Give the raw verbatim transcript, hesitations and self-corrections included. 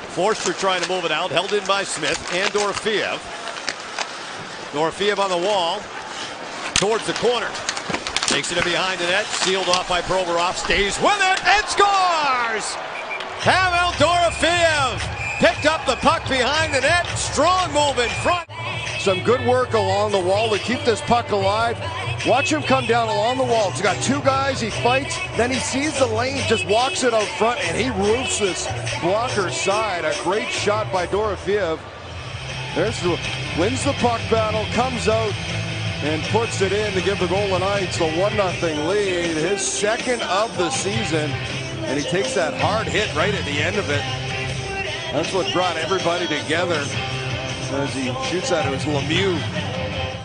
Forster trying to move it out, held in by Smith and Dorofeev. Dorofeev on the wall, towards the corner. Takes it in behind the net, sealed off by Provorov, stays with it, and scores! Pavel Dorofeev picked up the puck behind the net, strong move in front. Some good work along the wall to keep this puck alive. Watch him come down along the wall. He's got two guys, he fights, then he sees the lane, just walks it out front, and he roofs this blocker side. A great shot by Dorofeev. There's the, wins the puck battle, comes out, and puts it in to give the Golden Knights the one nothing lead. His second of the season, and he takes that hard hit right at the end of it. That's what brought everybody together as he shoots at it. It was Lemieux